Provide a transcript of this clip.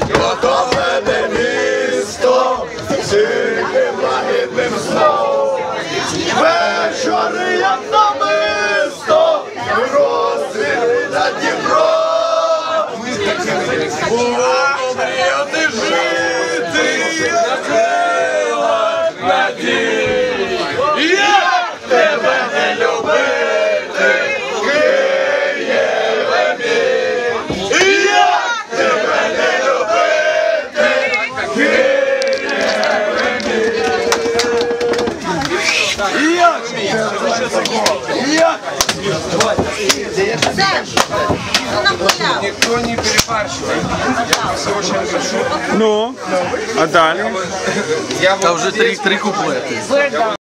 готове місто, синим лагідним сном. Вечори, як намисто, розсвіти над Дніпром. Було мріяти жити на крилах надій. Як тебе не любити, Києве мій? Як тебе не любити, Києве мій? Як? Никто не перебарщивает. Все очень хорошо. Ну, а далі? Я уже три куплеты.